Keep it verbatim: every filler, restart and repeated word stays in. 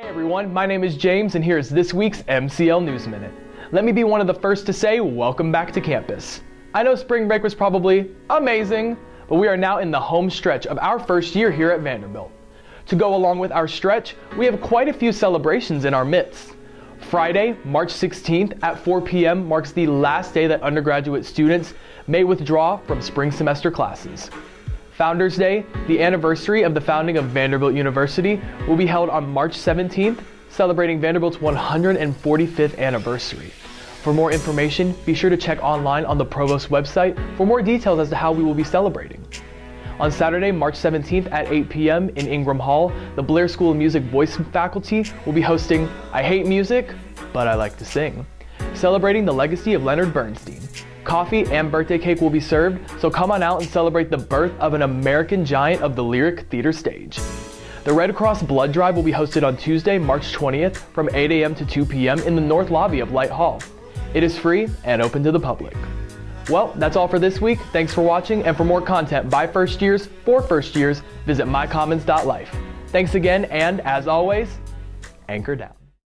Everyone, my name is James and here is this week's M C L News Minute. Let me be one of the first to say welcome back to campus. I know spring break was probably amazing, but we are now in the home stretch of our first year here at Vanderbilt. To go along with our stretch, we have quite a few celebrations in our midst. Friday, March sixteenth at four p m marks the last day that undergraduate students may withdraw from spring semester classes. Founders Day, the anniversary of the founding of Vanderbilt University, will be held on March seventeenth, celebrating Vanderbilt's one hundred forty-fifth anniversary. For more information, be sure to check online on the Provost website for more details as to how we will be celebrating. On Saturday, March seventeenth at eight p m in Ingram Hall, the Blair School of Music voice faculty will be hosting I Hate Music, But I Like to Sing, celebrating the legacy of Leonard Bernstein. Coffee and birthday cake will be served, so come on out and celebrate the birth of an American giant of the lyric theater stage. The Red Cross Blood Drive will be hosted on Tuesday, March twentieth from eight a m to two p m in the North Lobby of Light Hall. It is free and open to the public. Well, that's all for this week. Thanks for watching, and for more content by first years for first years, visit my commons dot life. Thanks again, and as always, anchor down.